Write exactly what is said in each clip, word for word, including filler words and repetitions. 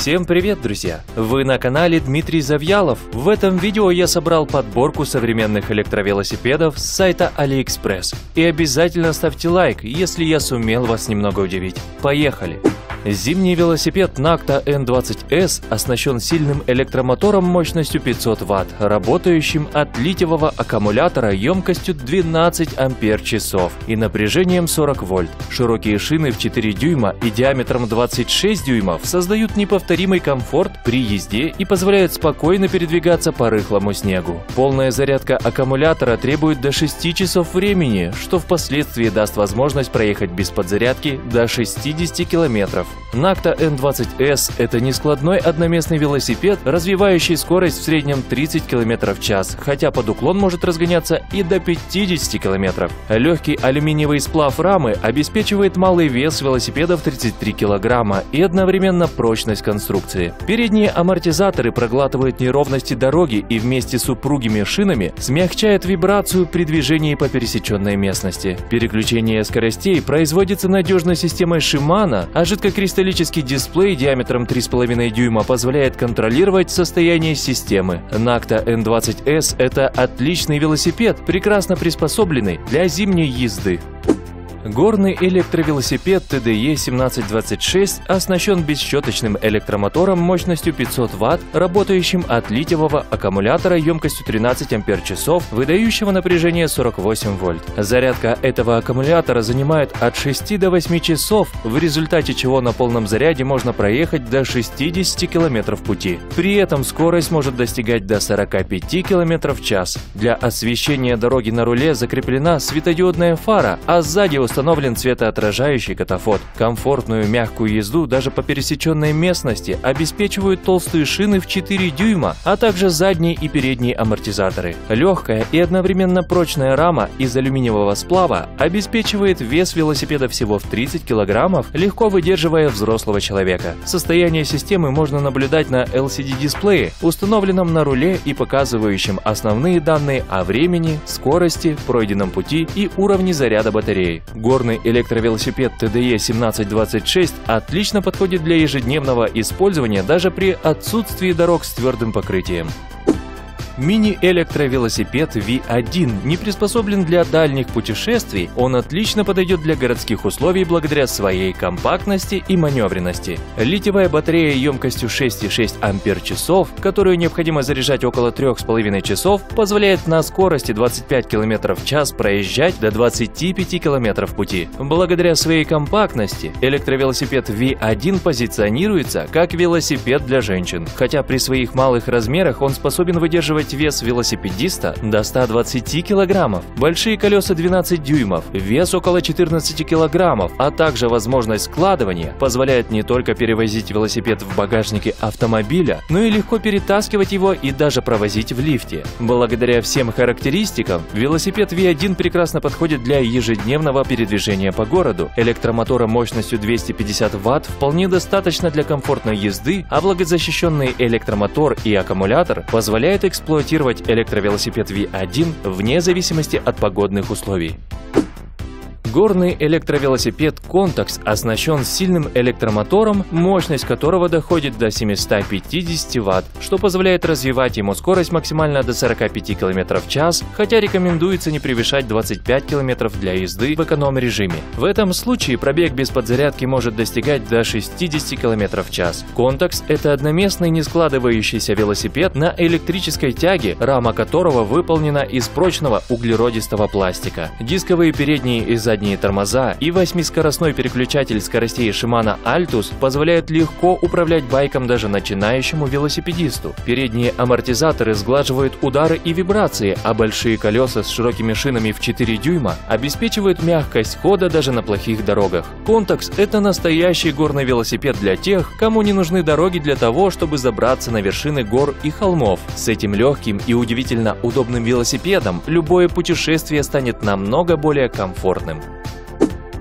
Всем привет, друзья! Вы на канале Дмитрий Завьялов. В этом видео я собрал подборку современных электровелосипедов с сайта AliExpress. И обязательно ставьте лайк, если я сумел вас немного удивить. Поехали! Зимний велосипед Nacta эн двадцать эс оснащен сильным электромотором мощностью пятьсот ватт, работающим от литиевого аккумулятора емкостью двенадцать ампер-часов и напряжением сорок вольт. Широкие шины в четыре дюйма и диаметром двадцать шесть дюймов создают неповторимый комфорт при езде и позволяют спокойно передвигаться по рыхлому снегу. Полная зарядка аккумулятора требует до шести часов времени, что впоследствии даст возможность проехать без подзарядки до шестидесяти километров. Nacta эн двадцать эс – это нескладной одноместный велосипед, развивающий скорость в среднем тридцать километров в час, хотя под уклон может разгоняться и до пятидесяти километров. Легкий алюминиевый сплав рамы обеспечивает малый вес велосипеда в тридцать три килограмма и одновременно прочность конструкции. Передние амортизаторы проглатывают неровности дороги и вместе с упругими шинами смягчают вибрацию при движении по пересеченной местности. Переключение скоростей производится надежной системой Shimano, а жидкокристаллический Кристаллический дисплей диаметром три с половиной дюйма позволяет контролировать состояние системы. Nacta эн двадцать эс – это отличный велосипед, прекрасно приспособленный для зимней езды. Горный электровелосипед тэ дэ е семнадцать двадцать шесть оснащен бесщеточным электромотором мощностью пятьсот ватт, работающим от литиевого аккумулятора емкостью тринадцать ампер-часов, выдающего напряжение сорок восемь вольт. Зарядка этого аккумулятора занимает от шести до восьми часов, в результате чего на полном заряде можно проехать до шестидесяти километров пути. При этом скорость может достигать до сорока пяти километров в час. Для освещения дороги на руле закреплена светодиодная фара, а сзади установлен светоотражающий катафот. Комфортную мягкую езду даже по пересеченной местности обеспечивают толстые шины в четыре дюйма, а также задние и передние амортизаторы. Легкая и одновременно прочная рама из алюминиевого сплава обеспечивает вес велосипеда всего в тридцать килограммов, легко выдерживая взрослого человека. Состояние системы можно наблюдать на эл си ди-дисплее, установленном на руле и показывающем основные данные о времени, скорости, пройденном пути и уровне заряда батареи. Горный электровелосипед тэ дэ е семнадцать двадцать шесть отлично подходит для ежедневного использования даже при отсутствии дорог с твердым покрытием. Мини-электровелосипед ви один не приспособлен для дальних путешествий, он отлично подойдет для городских условий благодаря своей компактности и маневренности. Литиевая батарея емкостью шесть и шесть ампер-часов, которую необходимо заряжать около трёх с половиной часов, позволяет на скорости двадцать пять километров в час проезжать до двадцати пяти километров пути. Благодаря своей компактности электровелосипед ви один позиционируется как велосипед для женщин, хотя при своих малых размерах он способен выдерживать вес велосипедиста до ста двадцати килограммов, большие колеса двенадцать дюймов, вес около четырнадцати килограммов, а также возможность складывания позволяет не только перевозить велосипед в багажнике автомобиля, но и легко перетаскивать его и даже провозить в лифте. Благодаря всем характеристикам велосипед ви один прекрасно подходит для ежедневного передвижения по городу. Электромотора мощностью двести пятьдесят ватт вполне достаточно для комфортной езды, а влагозащищенный электромотор и аккумулятор позволяют эксплуатировать эксплуатировать электровелосипед ви один вне зависимости от погодных условий. Горный электровелосипед Contax оснащен сильным электромотором, мощность которого доходит до семисот пятидесяти ватт, что позволяет развивать ему скорость максимально до сорока пяти километров в час, хотя рекомендуется не превышать двадцати пяти километров для езды в эконом-режиме. В этом случае пробег без подзарядки может достигать до шестидесяти километров в час. Contax – это одноместный нескладывающийся велосипед на электрической тяге, рама которого выполнена из прочного углеродистого пластика. Дисковые передние и задние тормоза и восьмискоростной переключатель скоростей Shimano Altus позволяют легко управлять байком даже начинающему велосипедисту. Передние амортизаторы сглаживают удары и вибрации, а большие колеса с широкими шинами в четыре дюйма обеспечивают мягкость хода даже на плохих дорогах. Contax – это настоящий горный велосипед для тех, кому не нужны дороги для того, чтобы забраться на вершины гор и холмов. С этим легким и удивительно удобным велосипедом любое путешествие станет намного более комфортным.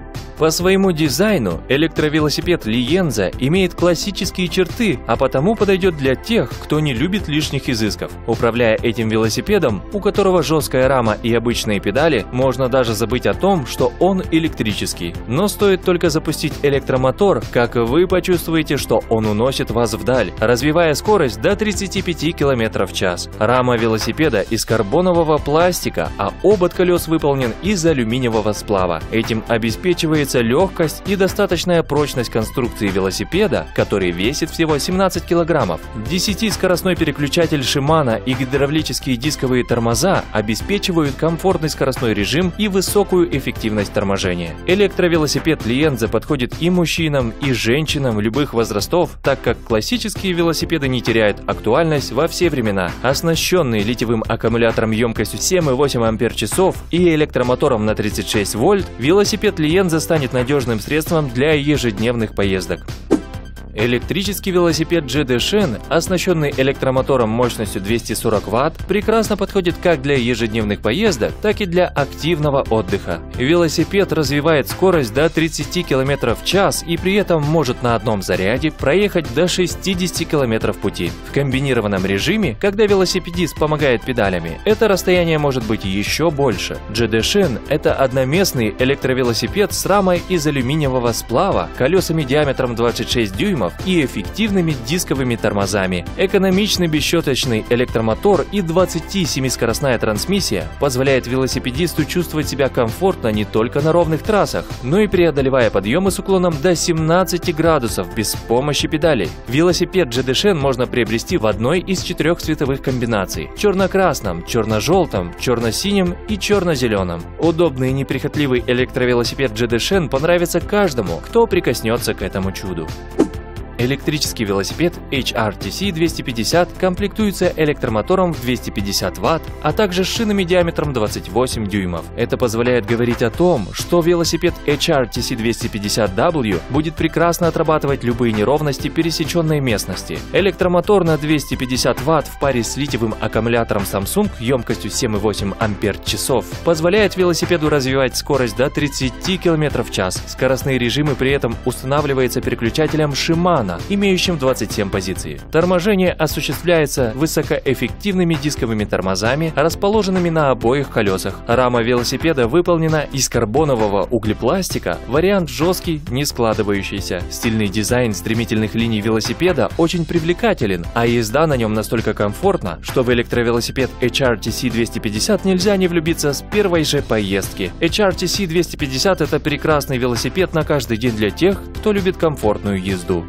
По своему дизайну электровелосипед Lienza имеет классические черты, а потому подойдет для тех, кто не любит лишних изысков. Управляя этим велосипедом, у которого жесткая рама и обычные педали, можно даже забыть о том, что он электрический. Но стоит только запустить электромотор, как вы почувствуете, что он уносит вас вдаль, развивая скорость до тридцати пяти километров в час. Рама велосипеда из карбонового пластика, а обод колес выполнен из алюминиевого сплава. Этим обеспечивается легкость и достаточная прочность конструкции велосипеда, который весит всего семнадцать килограммов. десятискоростной переключатель Shimano и гидравлические дисковые тормоза обеспечивают комфортный скоростной режим и высокую эффективность торможения. Электровелосипед Lienza подходит и мужчинам, и женщинам любых возрастов, так как классические велосипеды не теряют актуальность во все времена. Оснащенный литиевым аккумулятором емкостью семь и восемь ампер-часов и электромотором на тридцать шесть вольт, велосипед Lienza станет надежным средством для ежедневных поездок. Электрический велосипед джи ди Shen, оснащенный электромотором мощностью двести сорок ватт, прекрасно подходит как для ежедневных поездок, так и для активного отдыха. Велосипед развивает скорость до тридцати километров в час и при этом может на одном заряде проехать до шестидесяти километров пути. В комбинированном режиме, когда велосипедист помогает педалями, это расстояние может быть еще больше. джи ди Shen – это одноместный электровелосипед с рамой из алюминиевого сплава, колесами диаметром двадцать шесть дюймов и эффективными дисковыми тормозами. Экономичный бесщеточный электромотор и двадцатисемискоростная трансмиссия позволяет велосипедисту чувствовать себя комфортно не только на ровных трассах, но и преодолевая подъемы с уклоном до семнадцати градусов без помощи педалей. Велосипед джи ди Shen можно приобрести в одной из четырех цветовых комбинаций – черно-красном, черно-желтом, черно-синем и черно-зеленом. Удобный и неприхотливый электровелосипед джи ди Shen понравится каждому, кто прикоснется к этому чуду. Электрический велосипед эйч ар ти си двести пятьдесят комплектуется электромотором в двести пятьдесят ватт, а также шинами диаметром двадцать восемь дюймов. Это позволяет говорить о том, что велосипед эйч ар ти си двести пятьдесят дабл ю будет прекрасно отрабатывать любые неровности пересеченной местности. Электромотор на двести пятьдесят ватт в паре с литиевым аккумулятором Samsung емкостью семь и восемь ампер-часов позволяет велосипеду развивать скорость до тридцати километров в час. Скоростные режимы при этом устанавливаются переключателем Shimano, имеющим двадцать семь позиций. Торможение осуществляется высокоэффективными дисковыми тормозами, расположенными на обоих колесах. Рама велосипеда выполнена из карбонового углепластика, вариант жесткий, не складывающийся. Стильный дизайн стремительных линий велосипеда очень привлекателен, а езда на нем настолько комфортна, что в электровелосипед эйч ар ти си двести пятьдесят нельзя не влюбиться с первой же поездки. эйч ар ти си двести пятьдесят – это прекрасный велосипед на каждый день для тех, кто любит комфортную езду.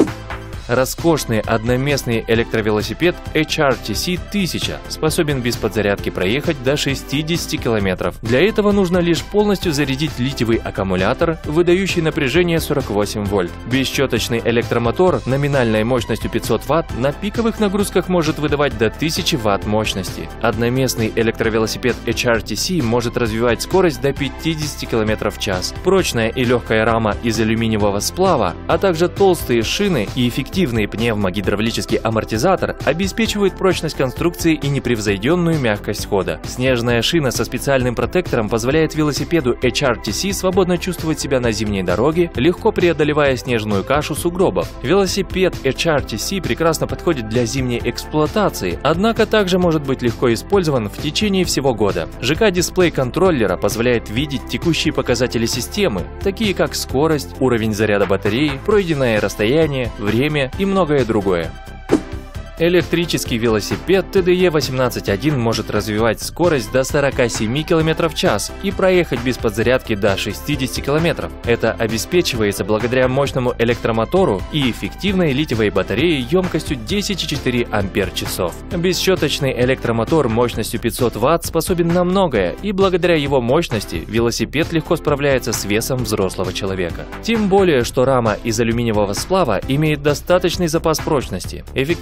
Роскошный одноместный электровелосипед эйч ар ти си тысяча способен без подзарядки проехать до шестидесяти километров. Для этого нужно лишь полностью зарядить литиевый аккумулятор, выдающий напряжение сорок восемь вольт. Бесщеточный электромотор номинальной мощностью пятьсот ватт на пиковых нагрузках может выдавать до тысячи ватт мощности. Одноместный электровелосипед эйч ар ти си может развивать скорость до пятидесяти километров в час. Прочная и легкая рама из алюминиевого сплава, а также толстые шины и эффективные пневмогидравлический амортизатор обеспечивают прочность конструкции и непревзойденную мягкость хода. Снежная шина со специальным протектором позволяет велосипеду эйч ар ти си свободно чувствовать себя на зимней дороге, легко преодолевая снежную кашу сугробов. Велосипед эйч ар ти си прекрасно подходит для зимней эксплуатации, однако также может быть легко использован в течение всего года. жэ ка-дисплей контроллера позволяет видеть текущие показатели системы, такие как скорость, уровень заряда батареи, пройденное расстояние, время и многое другое. Электрический велосипед тэ дэ е восемнадцать один может развивать скорость до сорока семи километров в час и проехать без подзарядки до шестидесяти километров. Это обеспечивается благодаря мощному электромотору и эффективной литиевой батарее емкостью десять и четыре ампер-часов. Бесщеточный электромотор мощностью пятьсот ватт способен на многое, и благодаря его мощности велосипед легко справляется с весом взрослого человека. Тем более, что рама из алюминиевого сплава имеет достаточный запас прочности. Эффективная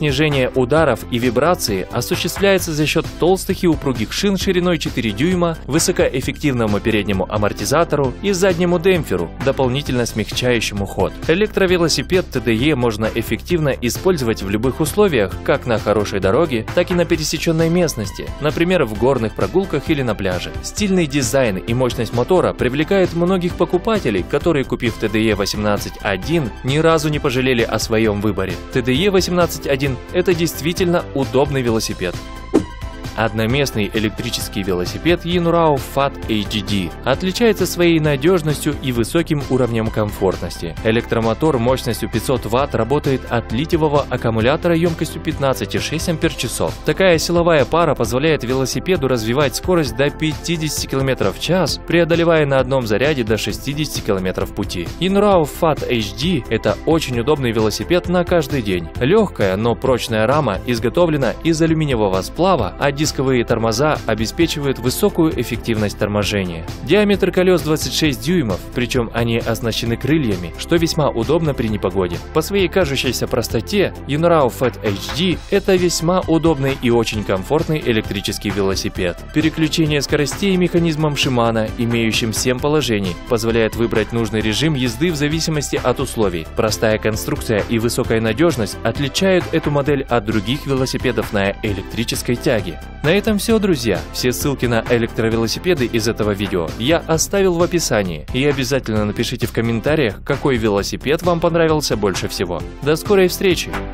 снижение ударов и вибрации осуществляется за счет толстых и упругих шин шириной четыре дюйма, высокоэффективному переднему амортизатору и заднему демпферу, дополнительно смягчающему ход. Электровелосипед тэ дэ е можно эффективно использовать в любых условиях, как на хорошей дороге, так и на пересеченной местности, например, в горных прогулках или на пляже. Стильный дизайн и мощность мотора привлекают многих покупателей, которые, купив тэ дэ е восемнадцать один, ни разу не пожалели о своем выборе. тэ дэ е восемнадцать один – это действительно удобный велосипед. Одноместный электрический велосипед Yinrao Fat эйч ди отличается своей надежностью и высоким уровнем комфортности. Электромотор мощностью пятьсот ватт работает от литиевого аккумулятора емкостью пятнадцать и шесть ампер-часов. Такая силовая пара позволяет велосипеду развивать скорость до пятидесяти километров в час, преодолевая на одном заряде до шестидесяти километров пути. Yinrao Fat эйч ди – это очень удобный велосипед на каждый день. Легкая, но прочная рама изготовлена из алюминиевого сплава, а дисковые тормоза обеспечивают высокую эффективность торможения. Диаметр колес двадцать шесть дюймов, причем они оснащены крыльями, что весьма удобно при непогоде. По своей кажущейся простоте, Yinrao Fat эйч ди – это весьма удобный и очень комфортный электрический велосипед. Переключение скоростей механизмом Shimano, имеющим семь положений, позволяет выбрать нужный режим езды в зависимости от условий. Простая конструкция и высокая надежность отличают эту модель от других велосипедов на электрической тяге. На этом все, друзья. Все ссылки на электровелосипеды из этого видео я оставил в описании. И обязательно напишите в комментариях, какой велосипед вам понравился больше всего. До скорой встречи!